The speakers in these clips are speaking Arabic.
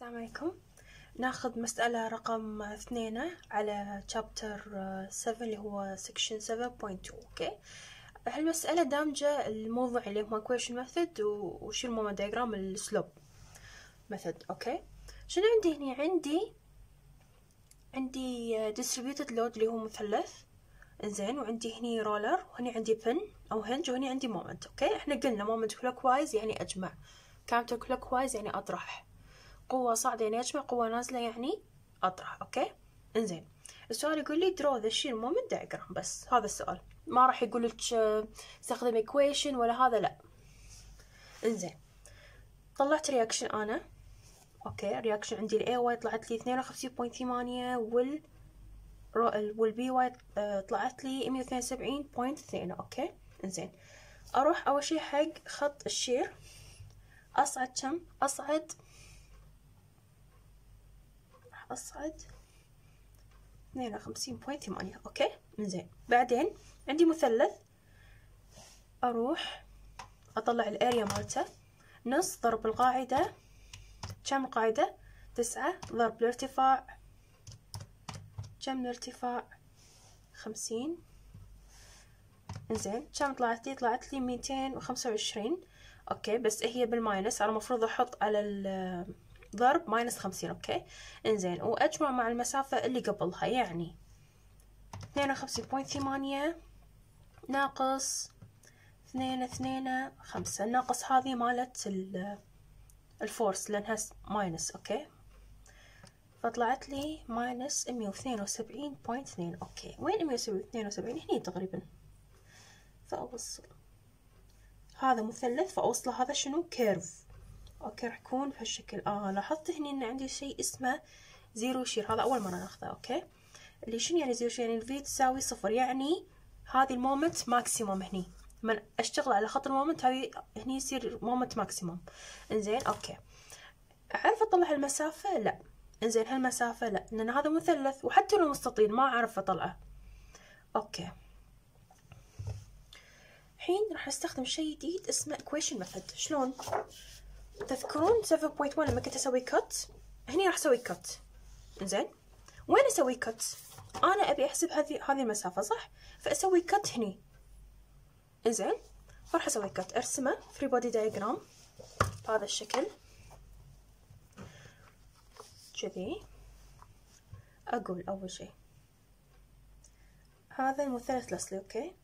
السلام عليكم. ناخذ مسألة رقم 2 على chapter 7 اللي هو section 7.2. اوكي، هالمسألة دامجة الموضوع اللي هو equation method وشو المومنت diagram السلوب method. اوكي، شنو عندي هني؟ عندي distributed load اللي هو مثلث، انزين، وعندي هني رولر، وهني عندي pin او هنج، وهني عندي مومنت. اوكي، احنا قلنا مومنت clockwise يعني اجمع، counter clockwise يعني اطرح، قوة صاعدة يعني أجمع، قوة نازلة يعني أطرح. أوكي، إنزين، السؤال يقول لي draw the shear moment diagram، بس هذا السؤال، ما راح يقول لك استخدم equation ولا هذا، لا. إنزين، طلعت رياكشن أنا. أوكي، رياكشن عندي ال AY طلعت لي 52.8 وال BY طلعت لي 172.2. أوكي، إنزين، أروح أول شي حق خط الشير، أصعد كم؟ أصعد 52.8. اوكي، زين، بعدين عندي مثلث، اروح اطلع الاريا مالته، نص ضرب القاعدة، كم القاعدة؟ 9 ضرب الارتفاع، كم الارتفاع؟ 50. انزين، كم طلعت لي؟ طلعت لي 225. اوكي، بس هي بالماينس، انا المفروض احط على الضرب ماينس 50. اوكي، انزين، واجمع مع المسافة اللي قبلها، يعني 52.8 ناقص 2.5 ناقص هذه مالت الفورس لانها ماينس. اوكي، فطلعت لي ماينس 172.2. اوكي، وين 172؟ هني تقريبا. فأوصل هذا مثلث، فأوصله هذا شنو؟ كيرف. اوكي، راح يكون بهالشكل. لاحظت هني ان عندي شيء اسمه زيرو شير، هذا اول مرة ناخذه. اوكي، اللي شنو يعني زيرو شير؟ يعني الفي تساوي 0، يعني هذه المومنت ماكسيموم. هني من اشتغل على خط المومنت هذه هني يصير مومنت ماكسيموم. انزين، اوكي، اعرف اطلع المسافة؟ لا. انزين، هالمسافة لا، لان هذا مثلث، وحتى لو مستطيل ما اعرف اطلعه. اوكي، الحين راح استخدم شيء جديد اسمه equation method. شلون؟ تذكرون 7.1 لما كنت اسوي كت؟ هني راح اسوي كت. انزين، وين اسوي كت؟ انا ابي احسب هذه المسافة، صح؟ فاسوي كت هني. انزين، راح اسوي كت، ارسمه free body diagram بهذا الشكل كذي. اقول اول شيء هذا المثلث الاصلي. اوكي،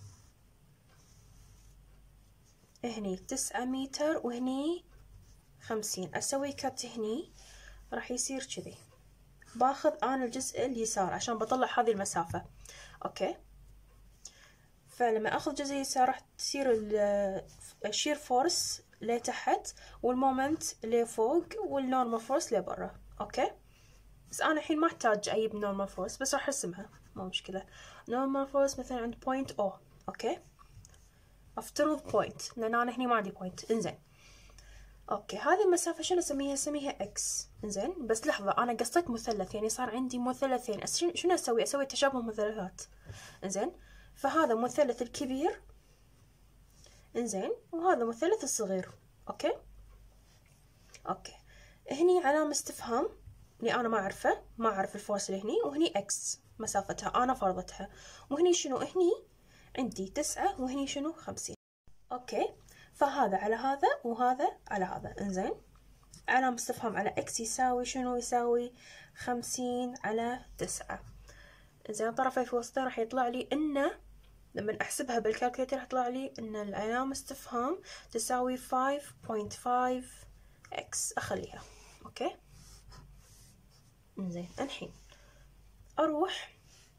هني 9 متر وهني 50. اسوي كت هني، راح يصير كذي. باخذ انا الجزء اليسار عشان بطلع هذه المسافة. اوكي، فلما اخذ جزء اليسار راح تصير الشير فورس لتحت، والمومنت لفوق، والنورمال فورس لبرا. اوكي، بس انا الحين ما احتاج اجيب نورمال فورس، بس راح ارسمها، مو مشكلة. نورمال فورس مثلا عند بوينت او. اوكي، افترض بوينت لان انا هني ما عندي بوينت. انزين، اوكي، هذه المسافة شنو اسميها؟ اسميها اكس. انزين، بس لحظة، انا قصيت مثلث، يعني صار عندي مثلثين. شنو اسوي؟ اسوي تشابه مثلثات. انزين، فهذا مثلث الكبير، انزين، وهذا مثلث الصغير. اوكي، اوكي، هني علامة استفهام اللي انا ما اعرفه، ما اعرف الفورس اللي هني، وهني اكس مسافتها انا فرضتها، وهني شنو؟ هني عندي 9 وهني شنو؟ 50. اوكي، فهذا على هذا وهذا على هذا. انزين، علامة استفهام على اكس يساوي شنو؟ يساوي 50 على 9. انزين، طرفي في وسطه راح يطلع لي انه لما احسبها بالكالكوليتر راح يطلع لي ان العلامة استفهام تساوي 5.5 اكس. اخليها. اوكي، انزين، الحين اروح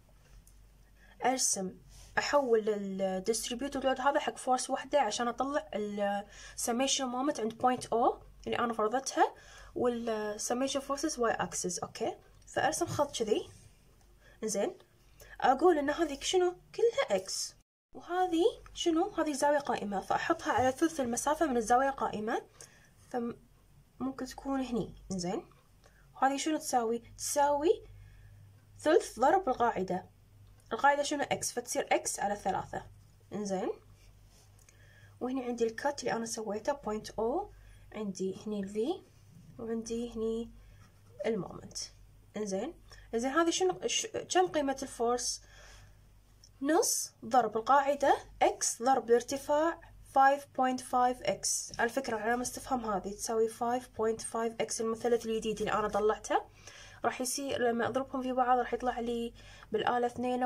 ارسم، احول الديستريبيوتد لود هذا حق فورس واحدة عشان اطلع السميشن مومنت عند بوينت او اللي انا فرضتها، والسميشن فورسز واي اكسس. اوكي، فارسم خط كذي. زين، اقول ان هذه شنو؟ كلها اكس، وهذه شنو؟ هذه زاوية قائمة، فاحطها على ثلث المسافة من الزاوية القائمة، فممكن تكون هني. زين، وهذه شنو تساوي؟ تساوي ثلث ضرب القاعدة. القاعدة شنو؟ اكس، فتصير اكس على 3. انزين، وهني عندي الكات اللي انا سويته بوينت او، عندي هني الفي، وعندي هني المومنت. انزين هذه شنو كم قيمة الفورس؟ نص ضرب القاعدة x ضرب الارتفاع 5.5x. على فكرة علامة استفهام هذه تساوي 5.5x. المثلث الجديد اللي أنا طلعته راح يصير لما أضربهم في بعض راح يطلع لي بالآلة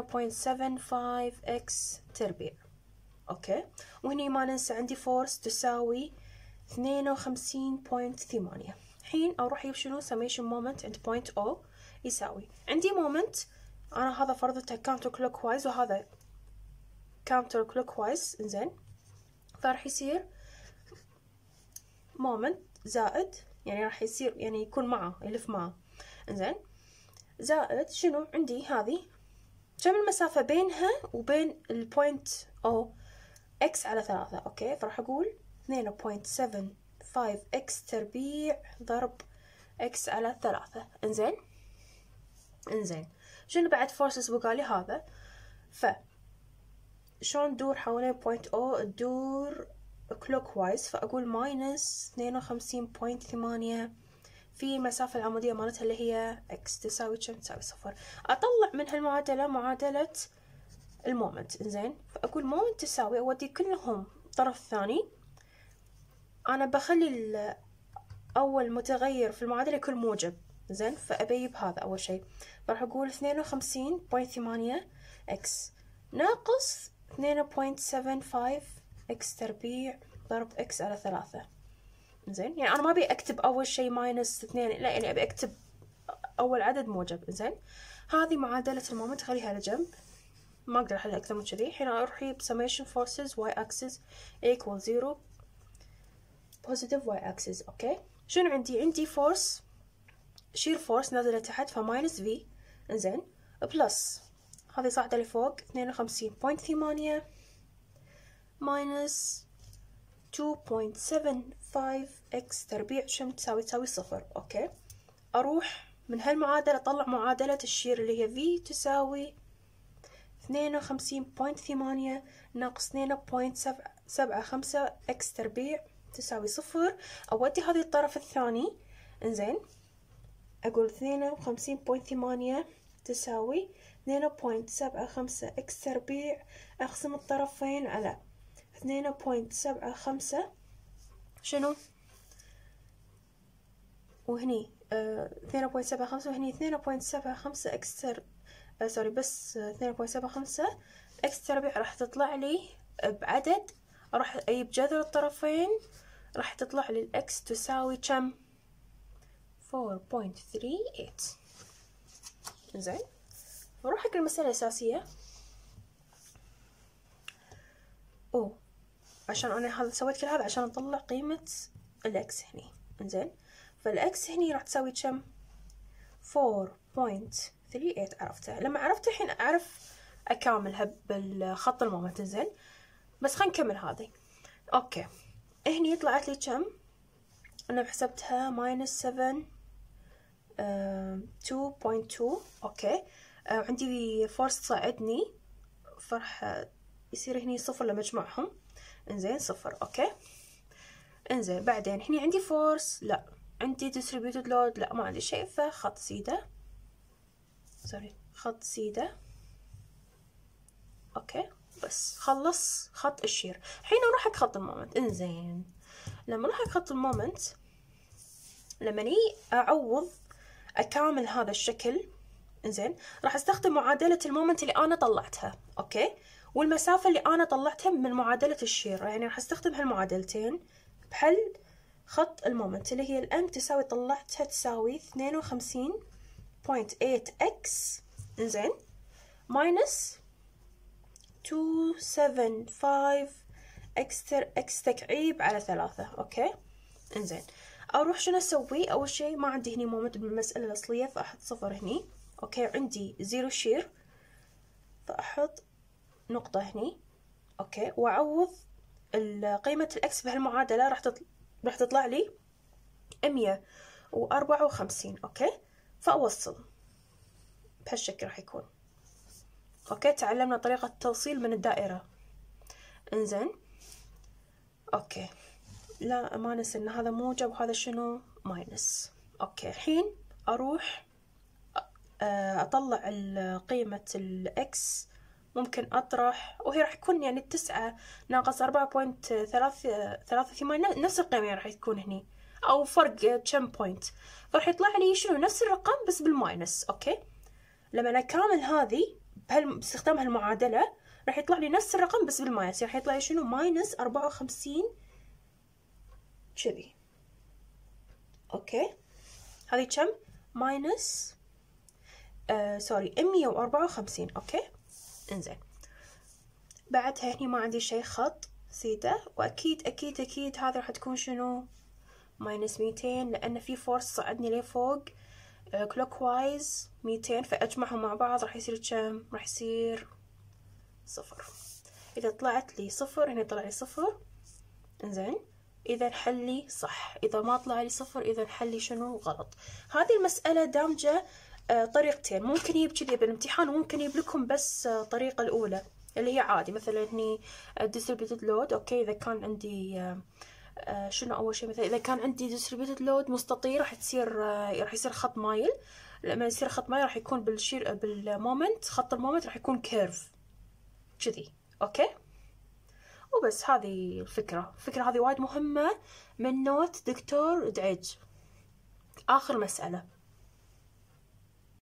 2.75x تربيع. أوكي، وهني ما ننسى عندي فورس تساوي 52.8. الحين أروح أجيب شنو summation moment عند point O يساوي عندي moment. أنا هذا فرضته counter clockwise وهذا counter clockwise. إنزين فراح يصير moment زائد يعني راح يصير يعني يكون معه يلف معه. إنزين زائد شنو عندي هذه كم المسافة بينها وبين البوينت O x على 3. أوكي، فراح أقول 2.75x تربيع ضرب x على 3. إنزين شنو بعد فورسز بقالي هذا؟ شلون تدور حوالين بوينت O؟ تدور clockwise، فأقول ماينس 52.8 في المسافة العمودية مالتها اللي هي x تساوي كم؟ تساوي 0. أطلع من هالمعادلة معادلة المومنت. إنزين فأقول مومنت تساوي أودي كلهم الطرف الثاني. أنا بخلي أول متغير في المعادلة يكون موجب. زين فأبيب هذا أول شيء، فراح أقول 52.8 x ناقص 2.75 x تربيع ضرب x على 3. زين يعني أنا ما أبي أكتب أول شيء ماينس 2، لا يعني أبي أكتب أول عدد موجب. زين هذه معادلة المومنت خليها على جنب، ما أقدر أحلها أكثر من كذي. الحين أروح أجيب summation forces y axis equal 0 positive y axis. أوكي، شنو عندي فورس shear force نازلة تحت فماينس v. إنزين بلس هذه صاعدة لفوق 52.8 ماينس 2.75x تربيع كم تساوي 0. أوكي، أروح من هالمعادلة أطلع معادلة الشير اللي هي v تساوي 52.8 ناقص 2.75 x تربيع تساوي 0. أودي هذه الطرف الثاني. إنزين أقول 52.8 تساوي 2.75 x تربيع، أقسم الطرفين على 2.75 شنو وهني 2.75 وهني 2.75 x سوري بس 2.75 x تربيع راح تطلع لي بعدد، راح أجيب جذر الطرفين راح تطلع لي الx تساوي كم؟ 4.38. زين نروح حق المسألة الأساسية. عشان أنا هذا سويت كل هذا عشان أطلع قيمة الإكس هني. إنزين فالإكس هني راح تساوي كم؟ 4.38. عرفتها. لما عرفت الحين أعرف أكاملها بالخط المومنت. إنزين بس خلينا نكمل هذه. أوكي، هني طلعت لي كم؟ أنا حسبتها ماينس 2.2. أوكي، عندي فورس تصعدني فرح يصير هني 0 لما أجمعهم. إنزين 0. أوكي، إنزين بعدين هني عندي فورس، لا عندي distributed load، لا ما عندي شيء، فخط سيدة خط سيدة. أوكي بس خلص خط الشير. الحين أروح حق خط المومنت. إنزين لما أروح حق خط المومنت لما ني أعوض أكامل هذا الشكل. إنزين راح أستخدم معادلة المومنت اللي أنا طلعتها. أوكي، والمسافة اللي أنا طلعتها من معادلة الشير، يعني راح أستخدم هالمعادلتين بحل خط المومنت اللي هي الان تساوي طلعتها تساوي 52.8x. إنزين ماينس 275 x تكعيب على 3. أوكي، إنزين أروح شنو أسوي؟ أول شيء ما عندي هني مومنت بالمسألة الأصلية فأحط 0 هني. أوكي، عندي 0 شير فأحط نقطة هني. أوكي، وأعوض قيمة الإكس بهالمعادلة راح تطلع لي 154. أوكي، فأوصل بهالشكل راح يكون. أوكي، تعلمنا طريقة التوصيل من الدائرة. إنزين أوكي، لا ما ننسى إن هذا موجب وهذا شنو ماينس. اوكي الحين اروح اطلع قيمة الاكس، ممكن اطرح وهي راح تكون يعني 9 ناقص 4.83 نفس القيمة يعني راح تكون هني، او فرق كم بوينت، فراح يطلع لي شنو نفس الرقم بس بالماينس. اوكي لما اكامل هذه باستخدام هالمعادلة راح يطلع لي نفس الرقم بس بالماينس، راح يطلع لي شنو ماينس 54 كذي. اوكي هذه كم؟ ماينس سوري 154. اوكي انزين بعدها هني ما عندي شي خط ثيتا، واكيد اكيد اكيد هذا راح تكون شنو ماينس 200 لان في فورس صعدني لفوق كلوك وايز 200، فاجمعهم مع بعض راح يصير كم؟ راح يصير 0. اذا طلعت لي 0 هنا طلع لي 0. انزين اذا حلي صح، اذا ما طلع لي 0 اذا حلي شنو غلط. هذه المسألة دامجة طريقتين، ممكن يجيب كذي بالامتحان وممكن يجيب لكم بس الطريقة الأولى اللي هي عادي مثلا هني distributed load. اوكي اذا كان عندي شنو اول شيء مثلا اذا كان عندي distributed load مستطيل راح يصير خط مايل، لما يصير خط مايل راح يكون بالمومنت، خط المومنت راح يكون كيرف كذي. اوكي وبس هذه الفكرة هذه وايد مهمة من نوت دكتور دعيج. آخر مسألة